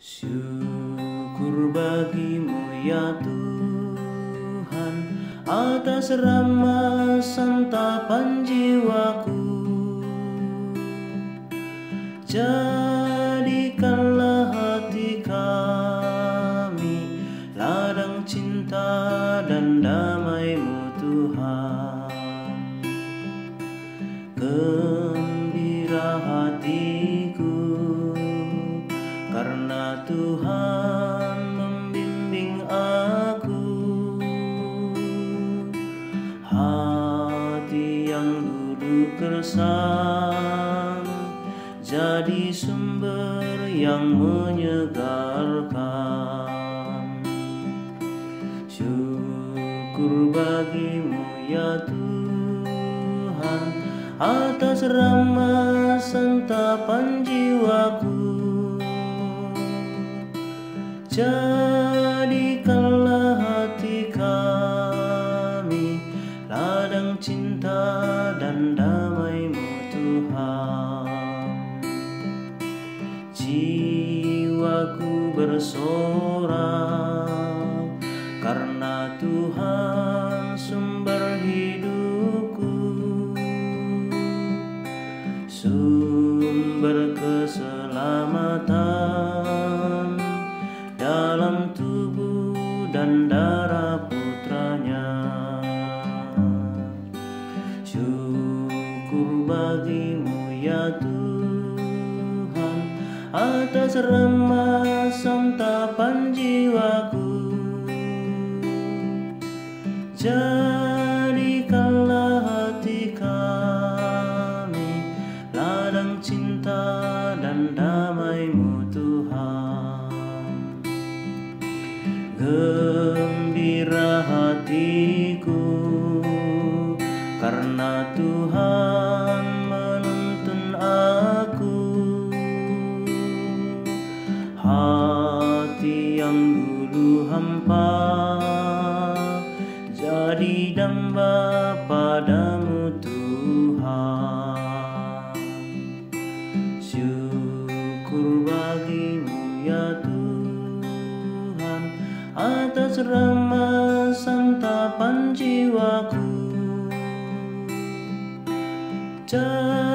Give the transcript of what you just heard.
Syukur bagimu ya Tuhan, atas rahmat santapan jiwaku. Jadikanlah hati kami ladang cinta dan damai-Mu Tuhan. Gembira hatiku karena Tuhan membimbing aku. Hati yang dulu gersang jadi sumber yang menyegarkan. Syukur bagimu ya Tuhan, atas rahmat santapan jiwaku. Jadikanlah hati kami ladang cinta dan damai-Mu Tuhan. Jiwaku bersorak karena Tuhan sumber hidupku, sumber keselamatan dalam tubuh dan darah putranya. Syukur bagimu ya Tuhan, atas rahmat santapan jiwaku. Jadikanlah hati kami ladang cinta dan damai-Mu Tuhan. Gembira hatiku karena Tuhan menuntun aku. Hati yang dulu hampa jadi damba padamu Tuhan. Syukur bagimu ya Tuhan, atas rahmat santapan jiwaku.